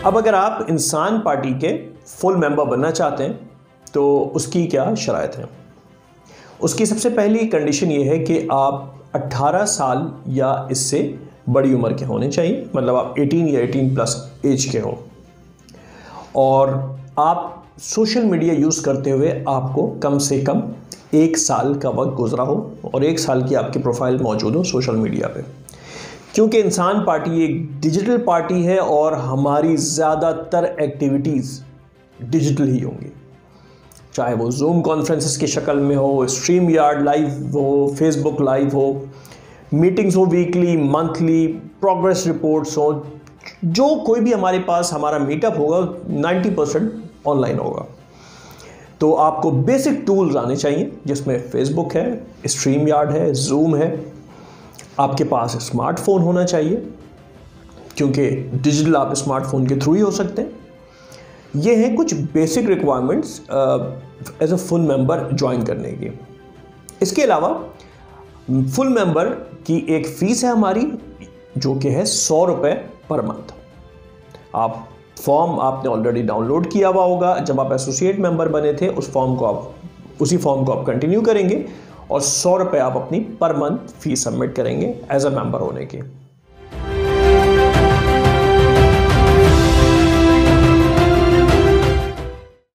अब अगर आप इंसान पार्टी के फुल मेंबर बनना चाहते हैं तो उसकी क्या शराइत हैं? उसकी सबसे पहली कंडीशन ये है कि आप 18 साल या इससे बड़ी उम्र के होने चाहिए, मतलब आप 18 या 18 प्लस एज के हो, और आप सोशल मीडिया यूज़ करते हुए आपको कम से कम 1 साल का वक्त गुजरा हो और 1 साल की आपकी प्रोफाइल मौजूद हो सोशल मीडिया पे। क्योंकि इंसान पार्टी एक डिजिटल पार्टी है और हमारी ज़्यादातर एक्टिविटीज़ डिजिटल ही होंगी, चाहे वो जूम कॉन्फ्रेंसेस की शक्ल में हो, स्ट्रीम यार्ड लाइव हो, फेसबुक लाइव हो, मीटिंग्स हो वीकली, मंथली, प्रोग्रेस रिपोर्ट्स हो, जो कोई भी हमारे पास हमारा मीटअप होगा 90% ऑनलाइन होगा। तो आपको बेसिक टूल्स आने चाहिए जिसमें फेसबुक है, स्ट्रीम यार्ड है, जूम है। आपके पास स्मार्टफोन होना चाहिए क्योंकि डिजिटल आप स्मार्टफोन के थ्रू ही हो सकते हैं। ये हैं कुछ basic requirements as a full member join करने की। इसके अलावा फुल मेंबर की एक फ़ीस है हमारी जो कि है 100 रुपये पर मंथ। आप फॉर्म आपने ऑलरेडी डाउनलोड किया हुआ होगा, जब आप एसोसिएट मेंबर बने थे उसी फॉर्म को आप कंटिन्यू करेंगे और 100 रुपये आप अपनी पर मंथ फ़ीस सबमिट करेंगे एज अ मेंबर होने की।